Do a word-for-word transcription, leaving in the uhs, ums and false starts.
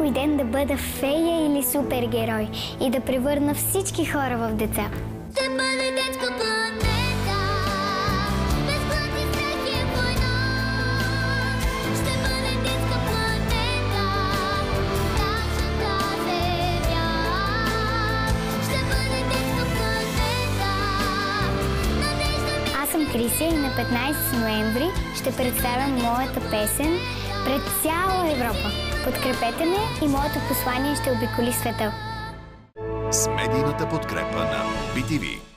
някой ден да бъда фея или супергерой и да превърна всички хора в деца. Ще бъде детска планета, без глад и страх и война. Ще бъде детска планета, нашата земя. Ще бъде детска планета, надежда ми. Аз съм Крисия и на петнайсети ноември ще представям моята песен пред цяла Европа. Подкрепете ме и моето послание ще обиколи света. С медийната подкрепа на би ти ви.